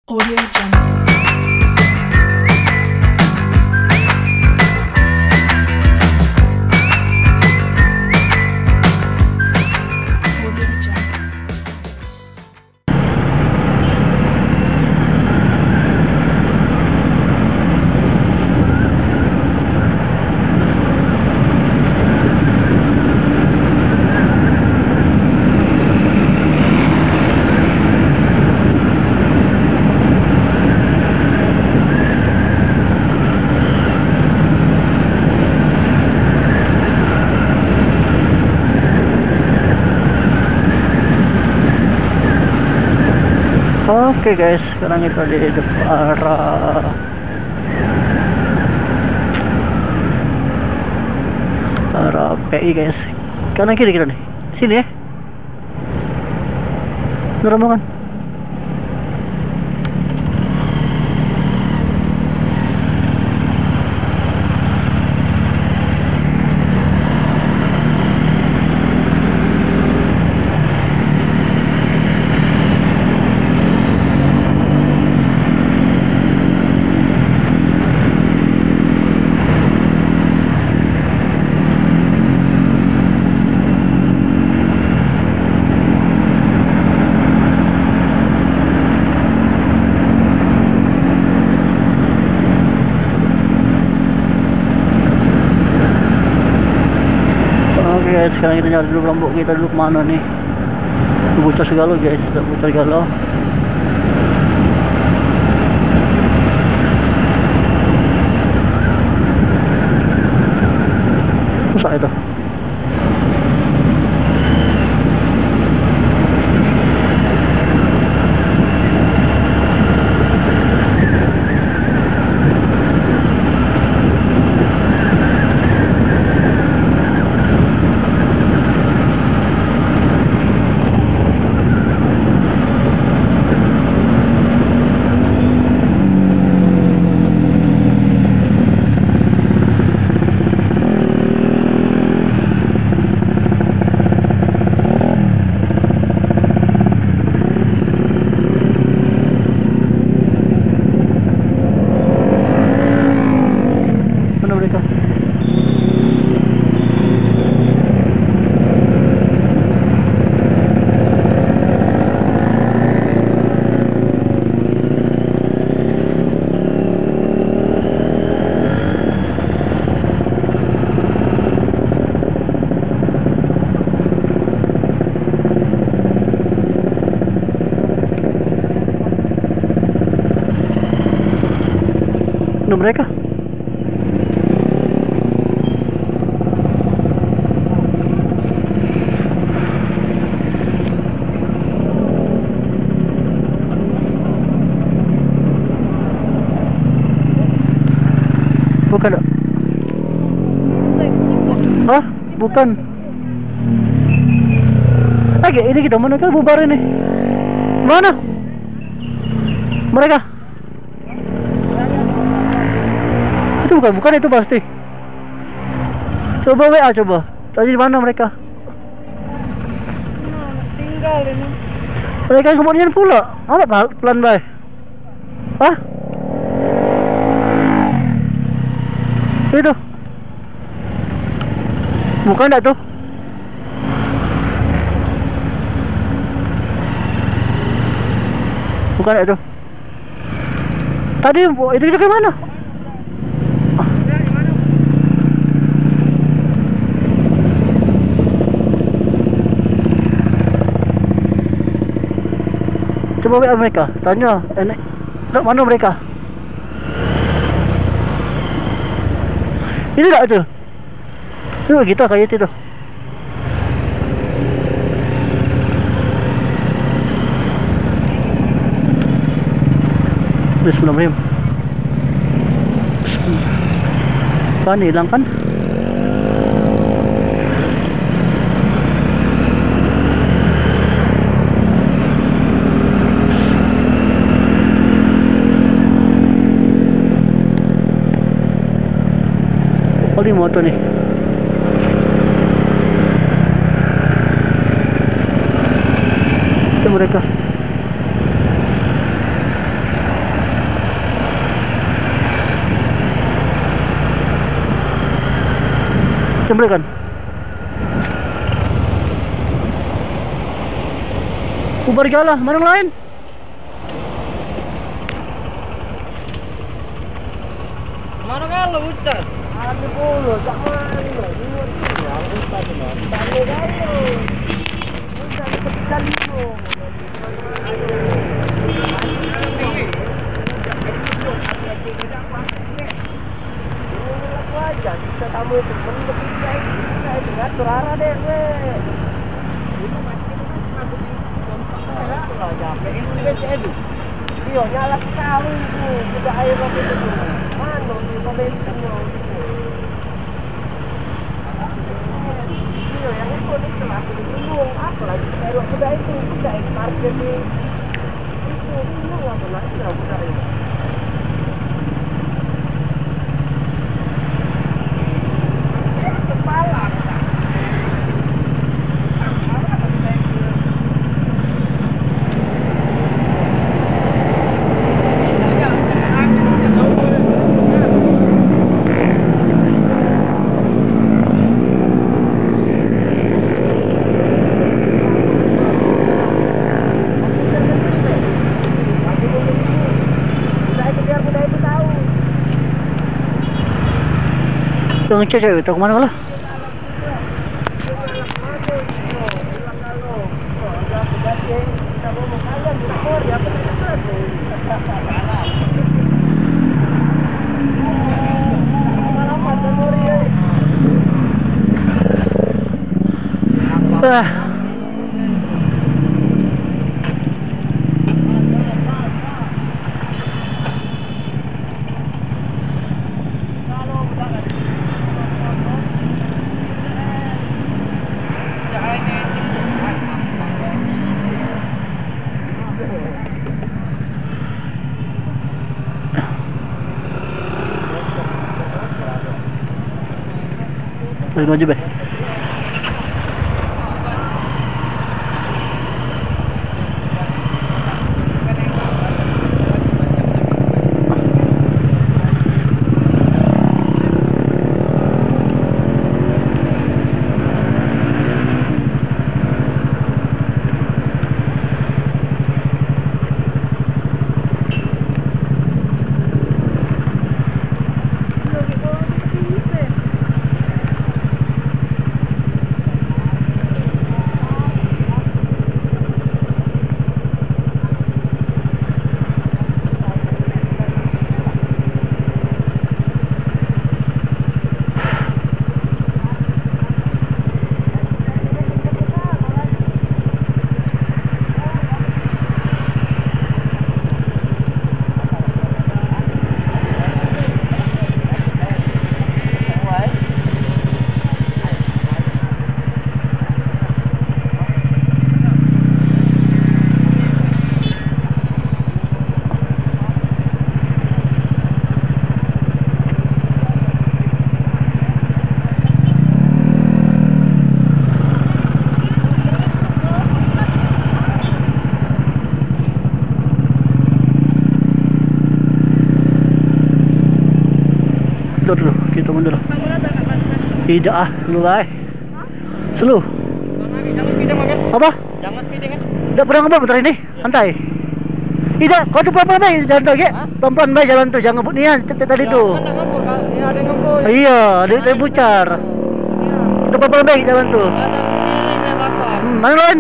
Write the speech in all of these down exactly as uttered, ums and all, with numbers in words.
Audio Jungle. Audio Jungle. Oke guys, sekarang kita di depan arah arah P I guys. Kanan kiri kita nih. Sini ya. Ini rombongan. Guys, sekarang kita nyari dulu lombok kita dulu kemana nih. Bocor segala guys, bocor segala. Rusak itu. Mana mereka? Bukan. Hah? Bukan. Lagi ini kita mana kan bubar ini? Mana? Mereka? Itu bukan, bukan itu pasti. Coba W A coba. Tadi di mana mereka? Tinggal ini. Mereka kemudian pula. Apa pelan bay? Hah? Itu. Bukan enggak tuh? Bukan enggak tuh? Tadi itu ke mana? Coba W A mereka, tanya, enak, tak mana mereka? Ini tak tu? Ini kita kayak itu. Bismillahirrahmanirrahim. Kan hilang kan? Oli motor nih. Itu mereka. sumber kan. Bubar galah, mana yang lain? Mana kalau hujan? Ada polo, tak mana ni? Ini yang hujan tu, tak ada kalau. Hujan seperti kalimu. Wajar kita tamu itu pun lebih baik. Kita dengar suara deh, weh. Itu masih aku di lah jampe ini bece itu. Dia nyala sekali itu, sudah air lagi itu. Mana ni momentum itu. Dia yang itu itu aku bingung apa lagi kalau sudah itu sudah market itu. Itu bingung apa lagi kalau sudah itu. Tengah cek tahu kemana lah? Ah. Boleh maju be. Duduk dulu, kita mundur. Tidak ah, lu lah. Selu. Jangan speeding makan. Apa? Jangan speeding kan? Tidak pernah ngebut motor ini, santai. Tidak, kau tu pelan-pelan baik jalan tu, ke? Pelan-pelan baik jalan tu, jangan ngebut ni kan tadi tu. Kan nak ngebut, ini ada yang ngebut. Iya, dia dia bucar. Kita pelan-pelan baik jalan tu. Hmm, mana lain?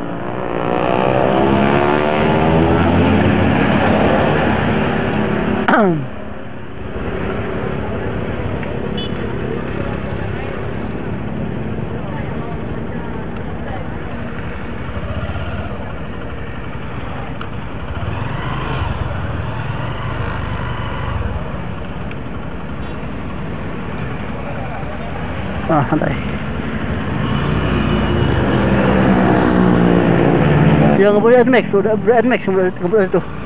Ah, santai. Yang boleh N Max, udah N Max yang boleh itu.